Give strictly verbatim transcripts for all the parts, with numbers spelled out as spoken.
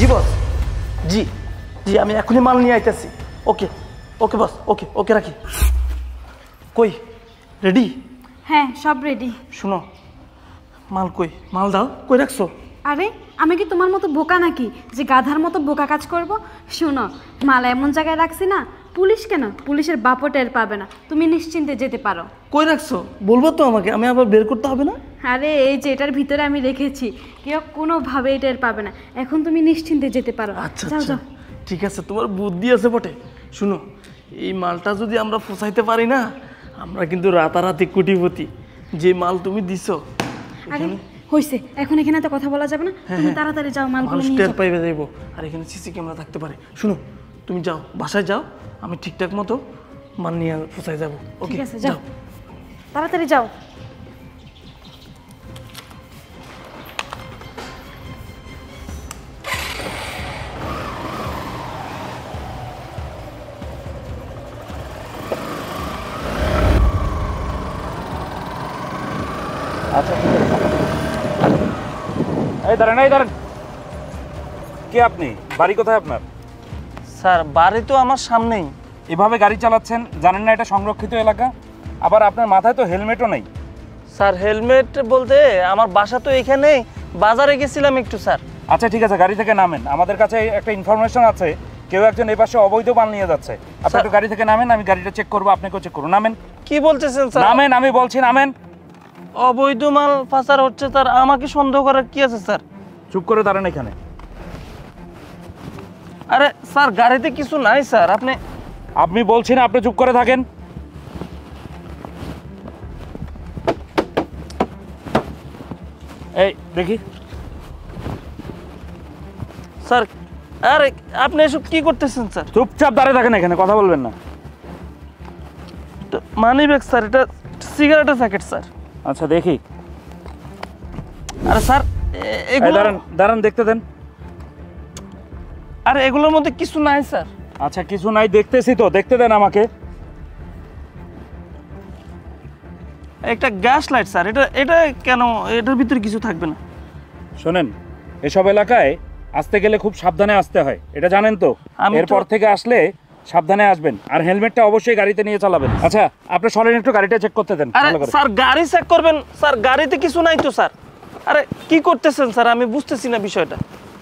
জি বস, জি জি আমি এখনই মাল নিয়ে আইতেছি। ওকে ওকে বস, ওকে ওকে রাখি। কই রেডি? হ্যাঁ সব রেডি। শুনো, মাল কই? মাল দাও, কই রাখছো? আরে আমি কি তোমার মতো বোকা নাকি যে গাধার মতো বোকা কাজ করব? শোনো, মাল এমন জায়গায় রাখছি না, পুলিশ কেন, পুলিশের বাপও টের পাবে না। তুমি নিশ্চিন্তে যেতে পারো। কই রাখছো বলবো তো আমাকে, আমি আবার বের করতে হবে না? আরে এই যে এটার ভিতরে আমি রেখেছি, কেউ কোনোভাবেই টের পাবে না। এখন তুমি নিশ্চিন্তে যেতে পারো। আচ্ছা যাও আচ্ছা যাও। ঠিক আছে, তোমার বুদ্ধি আছে বটে। শুনো, এই মালটা যদি আমরা ফসাইতে পারি না, আমরা কিন্তু রাতারাতি কোটিপতি। যে মাল তুমি দিছো আরে হইছে, এখন এখানে তো কথা বলা যাবে না, তুমি তাড়াতাড়ি যাও মালগুলো নিয়ে যাও। পাইবে যাইবো, আর এখানে সিসি ক্যামেরা থাকতে পারে। শুনো, তুমি যাও, বাসায় যাও, আমি ঠিকঠাক মতো মাল নিয়ে ফসাই যাবো। ওকে ঠিক আছে, যাও তাড়াতাড়ি যাও। আচ্ছা এই দাঁড়ান, এই দাঁড়ান। কে আপনি? বাড়ি কোথায় আপনার? স্যার বাড়ি তো আমার সামনেই। এভাবে গাড়ি চালাচ্ছেন, জানেন না এটা সংরক্ষিত এলাকা? আবার আপনার মাথায় তো হেলমেটও নেই। স্যার হেলমেট বলতে আমার বাসা তো এখানেই, বাজারে গেছিলাম একটু স্যার। আচ্ছা ঠিক আছে, গাড়ি থেকে নামেন। আমাদের কাছে একটা ইনফরমেশন আছে, কেউ একজন এই পাশে অবৈধ মাল নিয়ে যাচ্ছে। আপনি একটু গাড়ি থেকে নামেন, আমি গাড়িটা চেক করবো, আপনাকেও চেক করবো। নামেন। কি বলতেছেন স্যার? নামেন, আমি বলছি নামেন। অবৈধ মাল পাচার হচ্ছে স্যার, আমাকে সন্দেহ করার কি আছে স্যার? চুপ করে দাঁড়ান এখানে। আরে স্যার গাড়িতে কিছু নাই স্যার। আপনি আপনি বলছি না, আপনি চুপ করে থাকেন। এই দেখি স্যার, আরে আপনি এসব কি করতেছেন স্যার? চুপচাপ দাঁড়িয়ে থাকেন এখানে, কথা বলবেন না। মানি ব্যাগ স্যার, এটা সিগারেটের প্যাকেট স্যার। আচ্ছা দেখি। আরে স্যার এগুলো দাঁড়ান দাঁড়ান, দেখতে দেন। আরে এগুলোর মধ্যে কিছু নাই স্যার। আচ্ছা কিছু নাই, দেখতেছি তো, দেখতে দেন আমাকে। একটা গ্যাস লাইট স্যার, এটা এটা কেন, এটার ভিতরে কিছু থাকবে না? শোনেন, এসব এলাকায় আসতে গেলে খুব সাবধানে আসতে হয়, এটা জানেন তো? এরপর থেকে আসলে সাবধানে আসবেন, আর হেলমেটটা অবশ্যই গাড়িতে নিয়ে চালাবেন। আচ্ছা আপনি সরেন, একটু গাড়িটা চেক করতে দেন। আরে স্যার গাড়ি চেক করবেন স্যার? গাড়িতে কিছু নাই তো স্যার। আরে কি করতেছেন স্যার, আমি বুঝতেছি না বিষয়টা।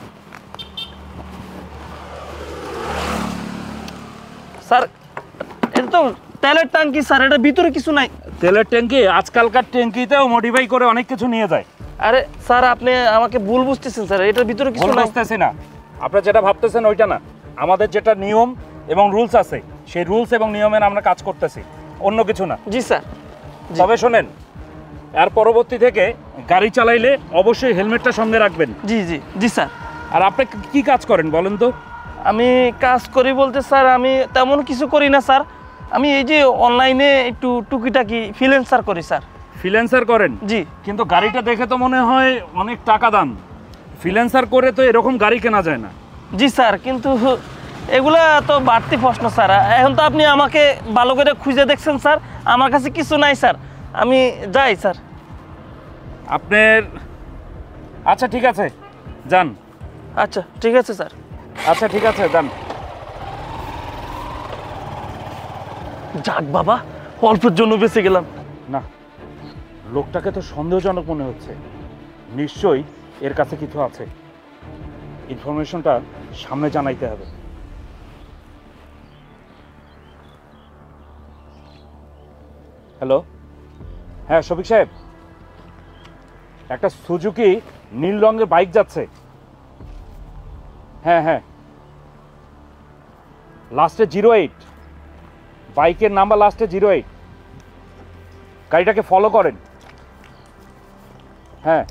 স্যার এটা তো তেলের ট্যাঙ্কি স্যার, এটার ভিতরে কিছু নাই। তেলের ট্যাঙ্কি? আজকালকার ট্যাঙ্কিতেও মডিফাই করে অনেক কিছু নিয়ে যায়। আরে স্যার আপনি আমাকে ভুল বুঝতেছেন স্যার, এটার ভিতরে কিছু নাই। বুঝতেছি না, আপনারা যেটা ভাবতেছেন ওইটা না। আমাদের যেটা নিয়ম এবং রুলস আছে, সেই রুলস এবং নিয়মের আমরা কাজ করতেছি, অন্য কিছু না। জি স্যার। তবে শোনেন, এর পরবর্তী থেকে গাড়ি চালাইলে অবশ্যই হেলমেটটা সঙ্গে রাখবেন। জি জি জি স্যার। আর আপনি কি কাজ করেন বলেন তো? আমি কাজ করি বলতে স্যার আমি তেমন কিছু করি না স্যার। আমি এই যে অনলাইনে একটু টুকিটাকি ফ্রিল্যান্সার করি স্যার। ফ্রিল্যান্সার করেন? জি। কিন্তু গাড়িটা দেখে তো মনে হয় অনেক টাকা দাম। ফ্রিল্যান্সার করে তো এরকম গাড়ি কেনা যায় না। জি স্যার, কিন্তু এগুলা তো বাড়তি প্রশ্ন স্যার। এখন তো আপনি আমাকে ভালো করে খুঁজে দেখছেন স্যার, আমার কাছে কিছু নাই স্যার, আমি যাই স্যার। আপনার আচ্ছা ঠিক আছে, যান। আচ্ছা ঠিক আছে স্যার। আচ্ছা ঠিক আছে, যান। যাক বাবা, অল্পের জন্য বেঁচে গেলাম। না, লোকটাকে তো সন্দেহজনক মনে হচ্ছে, নিশ্চয়ই এর কাছে কিছু আছে। ইনফরমেশনটা সামনে জানাইতে হবে। হ্যালো, হ্যাঁ শফিক সাহেব, একটা সুজুকি নীল রঙের বাইক যাচ্ছে। হ্যাঁ হ্যাঁ, লাস্টে জিরো এইট, বাইকের নাম্বার লাস্টে জিরো এইট। গাড়িটাকে ফলো করেন। হ্যাঁ,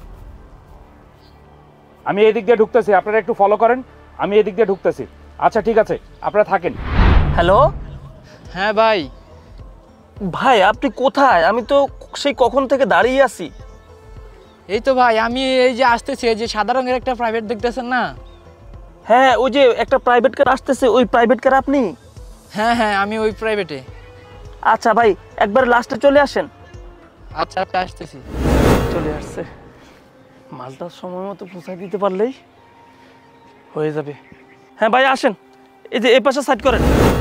আমি এই দিক দিয়ে ঢুকতেছি, আপনারা একটু ফলো করেন, আমি এই দিক দিয়ে ঢুকতেছি। আচ্ছা ঠিক আছে, আপনারা থাকেন। হ্যালো। হ্যাঁ ভাই। ভাই আপনি কোথায়? আমি তো সেই কখন থেকে দাঁড়িয়ে আছি। এই তো ভাই, আমি এই যে আসতেছি, এই যে সাদা রঙের একটা প্রাইভেট দেখতেছেন না? হ্যাঁ, ওই যে একটা প্রাইভেট কার আসতেছে, ওই প্রাইভেট কার আপনি? হ্যাঁ হ্যাঁ, আমি ওই প্রাইভেটে। আচ্ছা ভাই, একবার লাস্টে চলে আসেন। আচ্ছা আচ্ছা, আসতেছি। চলে আসছে, মালটা সময় মতো পৌঁছায় দিতে পারলেই হয়ে যাবে। হ্যাঁ ভাই আসেন, এই যে এই পাশে সাইড করেন।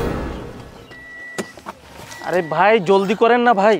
আরে ভাই জলদি করেন না ভাই।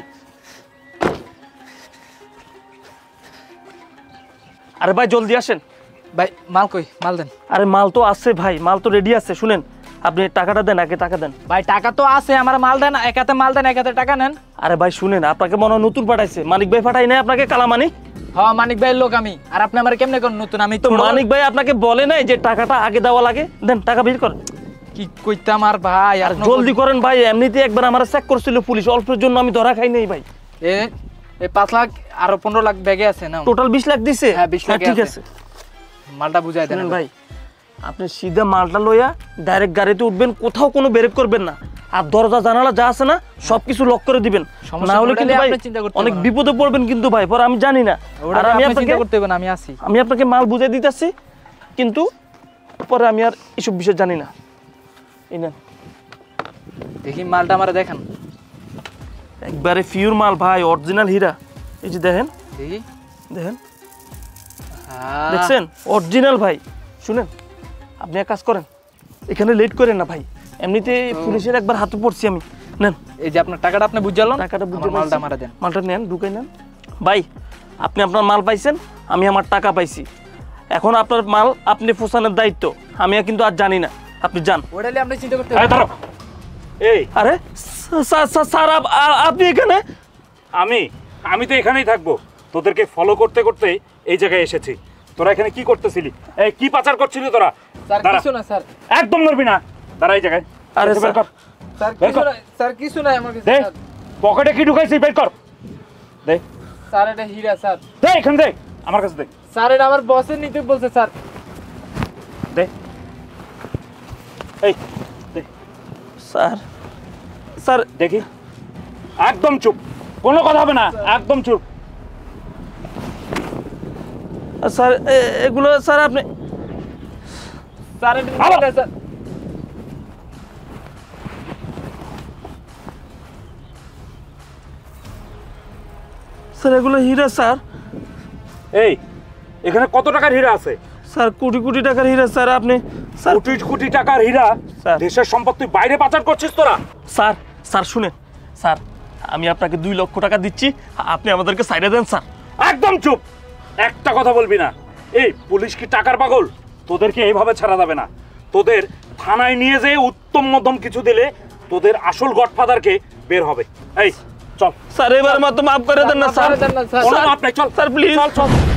আরে ভাই জলদি আসেন। ভাই মাল কই, মাল দেন। আরে মাল তো আছে ভাই, মাল তো রেডি আছে। শুনেন, আপনি টাকাটা দেন, আগে টাকা দেন। ভাই টাকা তো আছে, আমার মাল দেন, এক হাতে মাল দেন, এক হাতে টাকা নেন। আরে ভাই শুনেন, আপনাকে মনে হয় নতুন পাঠাইছে, মানিক ভাই পাঠাই নাই আপনাকে, কালামানি। হ্যাঁ মানিক ভাইয়ের লোক আমি, আর আপনি আমার কেমনে কোন নতুন? আমি তো ছোট- মানিক ভাই আপনাকে বলে নাই যে টাকাটা আগে দেওয়া লাগে? দেন, টাকা বের করেন। কি কইতাম আর ভাই, আর আপনার- জলদি করেন ভাই, এমনিতে একবার আমার চেক করছিল পুলিশ, অল্পের জন্য আমি ধরা খাই নাই ভাই। এ এই পাঁচ লাখ আর পনেরো লাখ ব্যাগে আছে না? টোটাল বিশ লাখ দিছে। হ্যাঁ, বিশ লাখ ঠিক আছে। আছে। মালটা বুঝাই দেন শুনেন ভাই, আপনি সিধা মালটা লইয়া ডাইরেক্ট গাড়িতে উঠবেন, কোথাও কোনো ব্রেক করবেন না, আর দরজা জানালা যা আছে না সবকিছু লক করে দিবেন। সমস্যা না হলে হলে কিন্তু ভাই আপনি চিন্তা করতে অনেক হবে না। বিপদে পড়বেন কিন্তু ভাই, পরে আমি জানি না। ওটা আর আমি আপনি আপনাকে চিন্তা করতে হবে না, আমি আছি। আমি আপনাকে মাল বুঝাই দিতেছি, কিন্তু পরে আমি আর এসব বিষয় জানি না। এই নেন, দেখি মালটা আমার দেখান। একবারে পিওর মাল ভাই, অরিজিনাল হীরা। এই যে দেখেন, দেখি। দেখেন, হ্যাঁ। দেখছেন অরিজিনাল ভাই। শুনেন, আপনি এক কাজ করেন, এখানে লেট করেন না ভাই, এমনিতে পুলিশের একবার হাতে পড়ছি আমি। নেন এই যে আপনার টাকাটা আপনি বুঝালেন, টাকাটা বুঝে আমার মালটা পাইছি। মারা দেন। মালটা নেন, ঢুকাই নেন ভাই। আপনি আপনার মাল পাইছেন, আমি আমার টাকা পাইছি। এখন আপনার মাল আপনি ফোসানোর দায়িত্ব, আমি কিন্তু আর জানি না। আপনি যান। ওটালে আপনি চিন্তা করতে এই হবে না। ধরো। এই আরে স্যার, স্যার, স্যার, আপ- আ- আপনি এখানে? আমি আমি তো এখানেই থাকবো, তোদেরকে ফলো করতে করতে এই জায়গায় এসেছি। তোরা এখানে কি করতেছিলি? এই কি পাচার করছিলি তোরা? স্যার দাঁড়া। কিছু না স্যার। একদম নড়বি না, দাঁড়া এই জায়গায়। আরে এসে বের স্যার। কর। স্যার বের কিছু কর। না, স্যার কিছু নাই আমার কাছে। দে, স্যার। পকেটে কি ঢুকাইছিস বের কর। দে, স্যার এটা হীরা স্যার। দে এখান দে, আমার কাছে দে। স্যার এটা আমার বসের নিতে বলছে স্যার। দে, এই দে, স্যার, স্যার, দেখি। একদম চুপ, কোনো কথা হবে না, একদম চুপ। স্যার, এ- এগুলো স্যার আপনি স্যার এটা ভালো। হীরা, স্যার। স্যার এগুলো হীরা স্যার। এই এখানে কত টাকার হীরা আছে? স্যার কোটি কোটি টাকার হীরা স্যার। আপনি স্যার, কোটি কোটি টাকার হীরা স্যার। দেশের সম্পত্তি বাইরে পাচার করছিস তোরা? স্যার, স্যার শুনেন স্যার, আমি আপনাকে দুই লক্ষ টাকা দিচ্ছি, আপনি আমাদেরকে সাইডে দেন স্যার। একদম চুপ, একটা কথা বলবি না। এই পুলিশ কি টাকার পাগল? তোদেরকে এইভাবে ছাড়া যাবে না। তোদের থানায় নিয়ে যেয়ে উত্তম মধ্যম কিছু দিলে তোদের আসল গডফাদারকে বের হবে। এই চল। স্যার এবার মতো মাফ করে দেন না স্যার। স্যার দেন না, স্যার। কোনো মাপ নাই, চল স্যার প্লিজ। চল চল